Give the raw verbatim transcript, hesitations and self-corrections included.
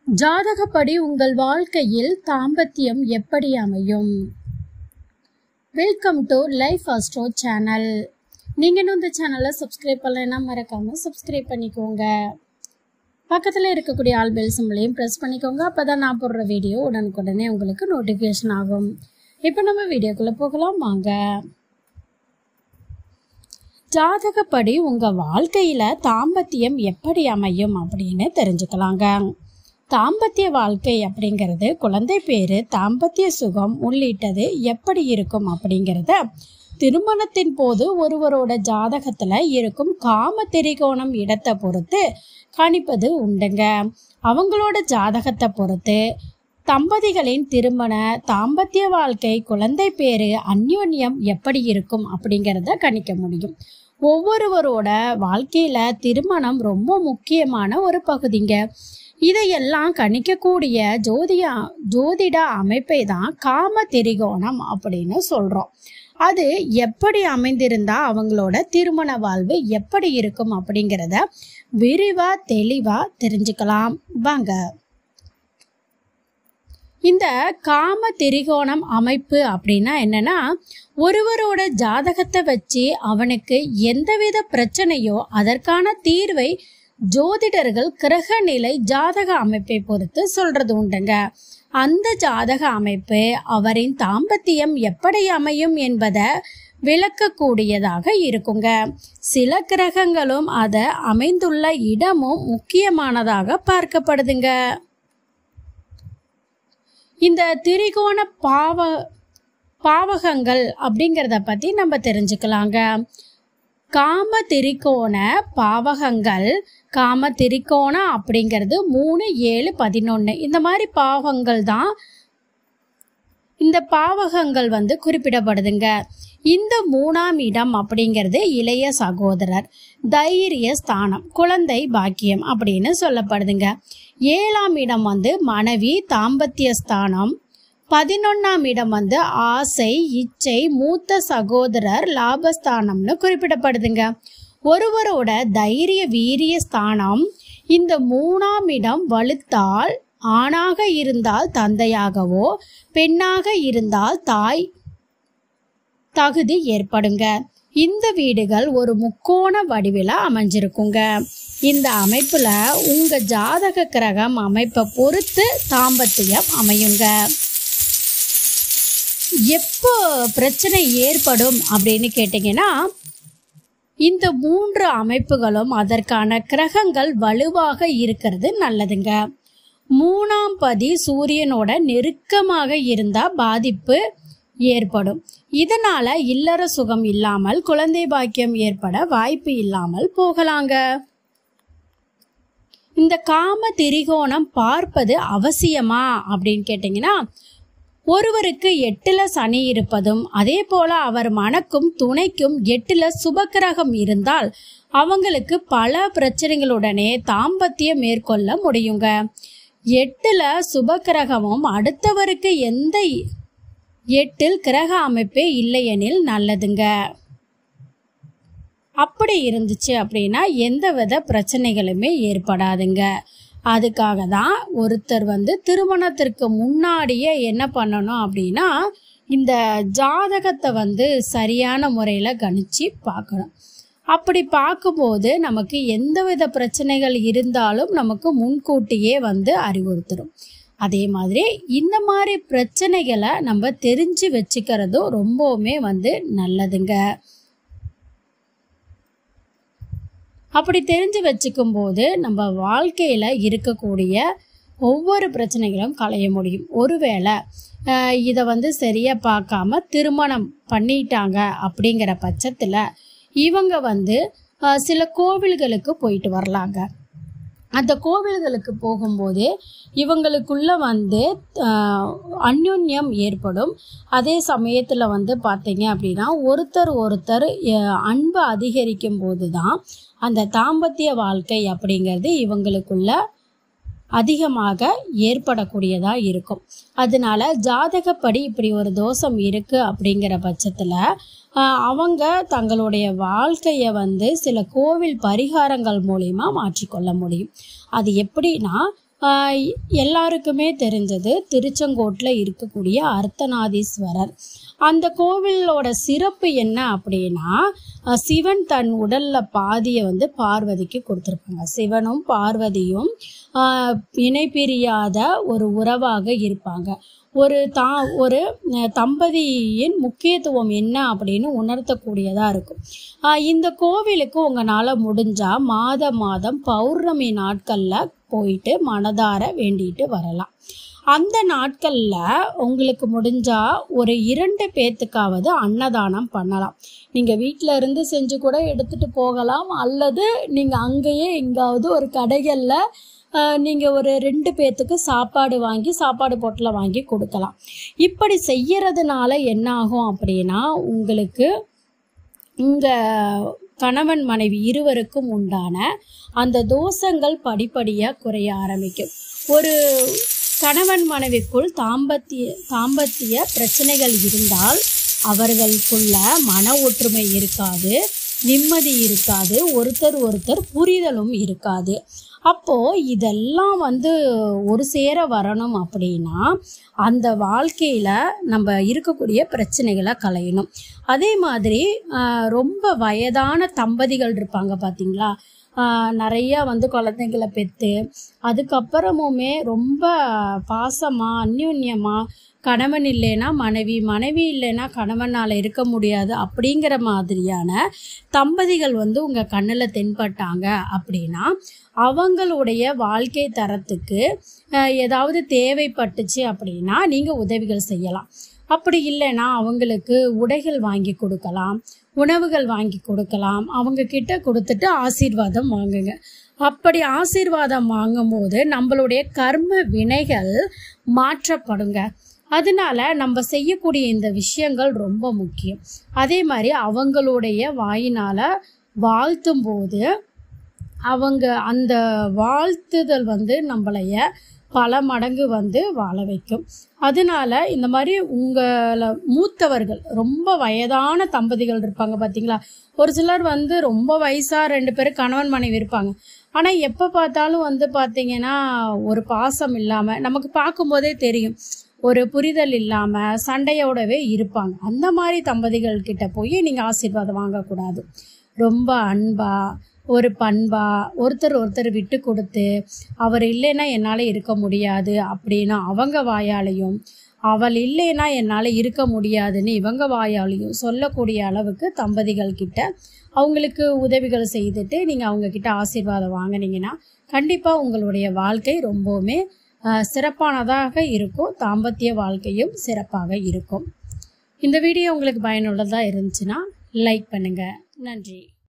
ஜாதகப்படி உங்கள் வாழ்க்கையில் தாம்பத்தியம் எப்படி அமையும்? Welcome to life astro channel. நீங்கள் இன்னும் இந்த சேனலை சப்ஸ்கிரைப் பண்ணலைன்னா மறக்காமல் சப்ஸ்கிரைப் பண்ணிக்கோங்க. பக்கத்தில் இருக்கக்கூடிய ஆல் பெல் சிம்பளையும் ப்ரெஸ் பண்ணிக்கோங்க. அப்போ தான் நான் போடுற வீடியோ உடனுக்குடனே உங்களுக்கு நோட்டிஃபிகேஷன் ஆகும். இப்போ நம்ம வீடியோக்குள்ளே போகலாம் வாங்க. ஜாதகப்படி உங்கள் வாழ்க்கையில் தாம்பத்தியம் எப்படி அமையும் அப்படின்னு தெரிஞ்சுக்கலாங்க. தாம்பத்திய வாழ்க்கை அப்படிங்கிறது குழந்தை பேரு, தாம்பத்திய சுகம் உள்ளிட்டது எப்படி இருக்கும் அப்படிங்கிறத திருமணத்தின் போது ஒருவரோட ஜாதகத்தில் இருக்கும் காம திரிகோணம் இடத்தை பொறுத்து கணிப்பது உண்டுங்க. அவங்களோட ஜாதகத்தை பொறுத்து தம்பதிகளின் திருமண தாம்பத்திய வாழ்க்கை, குழந்தை பேரு, அந்யோன்யம் எப்படி இருக்கும் அப்படிங்கிறத கணிக்க முடியும். ஒவ்வொருவரோட வாழ்க்கையில திருமணம் ரொம்ப முக்கியமான ஒரு பகுதிங்க. இதையெல்லாம் கணிக்கக்கூடிய ஜோதிய ஜோதிட அமைப்பை தான் காம திரிகோணம் அப்படின்னு சொல்றோம். அது எப்படி அமைந்திருந்தா அவங்களோட திருமண வாழ்வு எப்படி இருக்கும் அப்படிங்கிறத விரிவா தெளிவா தெரிஞ்சுக்கலாம் வாங்க. இந்த காம திரிகோணம் அமைப்பு அப்படின்னா என்னன்னா, ஒருவரோட ஜாதகத்தை வச்சு அவனுக்கு எந்தவித பிரச்சனையோ அதற்கான தீர்வை ஜோதிடர்கள் கிரக நிலை ஜாதக அமைப்பை பொறுத்து சொல்றது உண்டுங்க. அந்த ஜாதக அமைப்பு அவரின் தாம்பத்தியம் எப்படி அமையும் என்பதை விளக்கக்கூடியதாக இருக்குங்க. சில கிரகங்களும் அதை அமைந்துள்ள இடமும் முக்கியமானதாக பார்க்கப்படுதுங்க. இந்த திரிகோண பாவ பாவகங்கள் அப்படிங்கிறத பற்றி நம்ம தெரிஞ்சுக்கலாங்க. காம திரிகோண பாவகங்கள், காம திரிகோணம் அப்படிங்கிறது மூணு ஏழு பதினொன்று இந்த மாதிரி பாவங்கள் தான் இந்த பாவகங்கள் வந்து குறிப்பிடப்படுதுங்க. இந்த மூணாம் இடம் அப்படிங்கிறது இளைய சகோதரர், தைரிய ஸ்தானம், குழந்தை பாக்கியம் அப்படின்னு சொல்லப்படுதுங்க. ஏழாம் இடம் வந்து மனைவி, தாம்பத்திய ஸ்தானம். பதினொன்னாம் இடம் வந்து ஆசை, இச்சை, மூத்த சகோதரர், லாபஸ்தானம்னு குறிப்பிடப்படுதுங்க. ஒருவரோட தைரிய வீரிய ஸ்தானம் இந்த மூணாம் இடம் வலுத்தால் ஆணாக இருந்தால் தந்தையாகவோ, பெண்ணாக இருந்தால் தாய் தகுதி ஏற்படுங்க. இந்த வீடுகள் ஒரு முக்கோண வடிவில் அமைஞ்சிருக்குங்க. இந்த அமைப்புல உங்க ஜாதக கிரகம் அமைப்பை பொறுத்து தாம்பத்தியம் அமையுங்க. எப்போ பிரச்சனை ஏற்படும் அப்படின்னு கேட்டிங்கன்னா, இந்த மூன்று அமைப்புகளும் அதற்கான கிரகங்கள் வலுவாக இருக்கிறது நல்லதுங்க. மூணாம் பதி சூரியனோட நெருக்கமாக இருந்தால் பாதிப்பு ஏற்படும். இதனால இல்லற சுகம் இல்லாமல் குழந்தை பாக்கியம் ஏற்பட வாய்ப்பு இல்லாமல் போகலாங்க. இந்த காம திரிகோணம் பார்ப்பது அவசியமா அப்படின்னு கேட்டிங்கன்னா, ஒருவருக்கு எட்டுல சனி இருப்பதும் அதே போல அவர் மனக்கும் துணைக்கும் எட்டுல சுபக்கிரகம் இருந்தால் அவங்களுக்கு பல பிரச்சனைகளுடனே தாம்பத்தியம் மேற்கொள்ள முடியுங்க. எட்டுல சுபக்கிரகமும் அடுத்தவருக்கு எந்த எட்டில் கிரக அமைப்பே இல்லையெனில் நல்லதுங்க. அப்படி இருந்துச்சு அப்படின்னா எந்தவித பிரச்சனைகளுமே ஏற்படாதுங்க. அதுக்காக தான் ஒருத்தர் வந்து திருமணத்திற்கு முன்னாடியே என்ன பண்ணணும் அப்படின்னா, இந்த ஜாதகத்தை வந்து சரியான முறையில் கணிச்சு பார்க்கணும். அப்படி பார்க்கும்போது நமக்கு எந்தவித பிரச்சனைகள் இருந்தாலும் நமக்கு முன்கூட்டியே வந்து அறிவுறுத்துடும். அதே மாதிரி இந்த மாதிரி பிரச்சனைகளை நம்ம தெரிஞ்சு வச்சுக்கிறதும் ரொம்பவுமே வந்து நல்லதுங்க. அப்படி தெரிஞ்சு வச்சுக்கும் போது நம்ம வாழ்க்கையில் இருக்கக்கூடிய ஒவ்வொரு பிரச்சனைகளும் களைய முடியும். ஒருவேளை இதை வந்து சரியாக பார்க்காம திருமணம் பண்ணிட்டாங்க அப்படிங்கிற பட்சத்தில் இவங்க வந்து சில கோவில்களுக்கு போயிட்டு வரலாங்க. அந்த கோவில்களுக்கு போகும்போது இவங்களுக்குள்ள வந்து அந்யோன்யம் ஏற்படும். அதே சமயத்தில் வந்து பார்த்தீங்க அப்படின்னா ஒருத்தர் ஒருத்தர் அன்பு அதிகரிக்கும் போது தான் அந்த தாம்பத்திய வாழ்க்கை அப்படிங்கிறது இவங்களுக்குள்ள அதிகமாக ஏற்படக்கூடியதாக இருக்கும். அதனால ஜாதகப்படி இப்படி ஒரு தோஷம் இருக்குது அப்படிங்கிற பட்சத்தில் அவங்க தங்களுடைய வாழ்க்கையை வந்து சில கோவில் பரிகாரங்கள் மூலிமா மாற்றிக்கொள்ள முடியும். அது எப்படின்னா, எல்லாருக்குமே தெரிஞ்சது திருச்செங்கோட்டில் இருக்கக்கூடிய அர்த்தநாதீஸ்வரர். அந்த கோவிலோட சிறப்பு என்ன அப்படின்னா, சிவன் தன் உடலில் பாதியை வந்து பார்வதிக்கு கொடுத்துருப்பாங்க. சிவனும் பார்வதியும் இணை பிரியாத ஒரு உறவாக இருப்பாங்க. ஒரு தா ஒரு தம்பதியின் முக்கியத்துவம் என்ன அப்படின்னு உணர்த்தக்கூடியதாக இருக்கும். இந்த கோவிலுக்கு உங்களால் முடிஞ்சால் மாத மாதம் பௌர்ணமி நாட்களில் போயிட்டு மனதார வேண்டிட்டு வரலாம். அந்த நாட்களில் உங்களுக்கு முடிஞ்சால் ஒரு இரண்டு பேர்த்துக்காவது அன்னதானம் பண்ணலாம். நீங்கள் வீட்டில் இருந்து செஞ்சு கூட எடுத்துகிட்டு போகலாம், அல்லது நீங்கள் அங்கேயே எங்காவது ஒரு கடைகளில் நீங்கள் ஒரு ரெண்டு பேர்த்துக்கு சாப்பாடு வாங்கி சாப்பாடு பொட்டலை வாங்கி கொடுக்கலாம். இப்படி செய்யறதுனால என்ன ஆகும் அப்படின்னா, உங்களுக்கு உங்கள் கணவன் மனைவி இருவருக்கும் உண்டான அந்த தோஷங்கள் படிப்படியாக குறைய ஆரம்பிக்கும். ஒரு கணவன் மனைவிக்குள் தாம்பத்திய தாம்பத்திய பிரச்சனைகள் இருந்தால் அவர்களுக்குள்ள மன ஒற்றுமை இருக்காது, நிம்மதி இருக்காது, ஒருத்தர் ஒருத்தர் புரிதலும் இருக்காது. அப்போது இதெல்லாம் வந்து ஒரு சேர வரணும் அப்படின்னா அந்த வாழ்க்கையில் நம்ம இருக்கக்கூடிய பிரச்சனைகளை களையணும். அதே மாதிரி ரொம்ப வயதான தம்பதிகள் இருப்பாங்க பார்த்தீங்களா, நிறையா வந்து குழந்தைங்களை பெற்று அதுக்கப்புறமுமே ரொம்ப பாசமாக அந்யோன்யமாக கணவன் இல்லைன்னா மனைவி, மனைவி இல்லைன்னா கணவனால் இருக்க முடியாது அப்படிங்கிற மாதிரியான தம்பதிகள் வந்து உங்கள் கண்ணில் தென்பட்டாங்க அப்படின்னா அவங்களுடைய வாழ்க்கை தரத்துக்கு ஏதாவது தேவைப்பட்டுச்சு அப்படின்னா நீங்கள் உதவிகள் செய்யலாம். அப்படி இல்லைன்னா அவங்களுக்கு உடைகள் வாங்கி கொடுக்கலாம், உணவுகள் வாங்கி கொடுக்கலாம். அவங்க கிட்ட கொடுத்துட்டு ஆசீர்வாதம் வாங்குங்க. அப்படி ஆசீர்வாதம் வாங்கும்போது நம்மளுடைய கர்ம வினைகள் மாற்றப்படுங்க. அதனால நம்ம செய்யக்கூடிய இந்த விஷயங்கள் ரொம்ப முக்கியம். அதே மாதிரி அவங்களுடைய வாயினால் வாழ்த்தும் போது அவங்க அந்த வாழ்த்துதல் வந்து நம்மளைய பல மடங்கு வந்து வாழ வைக்கும். அதனால இந்த மாதிரி உங்களை மூத்தவர்கள் ரொம்ப வயதான தம்பதிகள் இருப்பாங்க பார்த்தீங்களா, ஒரு சிலர் வந்து ரொம்ப வயசாக ரெண்டு பேரும் கணவன் மனைவி இருப்பாங்க. ஆனால் எப்போ பார்த்தாலும் வந்து பார்த்தீங்கன்னா ஒரு பாசம் இல்லாமல், நமக்கு பார்க்கும்போதே தெரியும் ஒரு புரிதல் இல்லாமல் சண்டையோடவே இருப்பாங்க. அந்த மாதிரி தம்பதிகள் கிட்ட போய் நீங்கள் ஆசீர்வாதம் வாங்கக்கூடாது. ரொம்ப அன்பாக ஒரு பண்பா ஒருத்தர் ஒருத்தர் விட்டு கொடுத்து, அவர் இல்லைன்னா என்னால் இருக்க முடியாது அப்படின்னா அவங்க வாயாலையும், அவள் இல்லைன்னா என்னால் இருக்க முடியாதுன்னு இவங்க வாயாலையும் சொல்லக்கூடிய அளவுக்கு தம்பதிகள் கிட்ட அவங்களுக்கு உதவிகள் செய்துட்டு நீங்கள் அவங்கக்கிட்ட ஆசீர்வாதம் வாங்கினீங்கன்னா கண்டிப்பாக உங்களுடைய வாழ்க்கை ரொம்பவுமே சிறப்பானதாக இருக்கும். தாம்பத்திய வாழ்க்கையும் சிறப்பாக இருக்கும். இந்த வீடியோ உங்களுக்கு பயனுள்ளதாக இருந்துச்சுன்னா லைக் பண்ணுங்கள். நன்றி.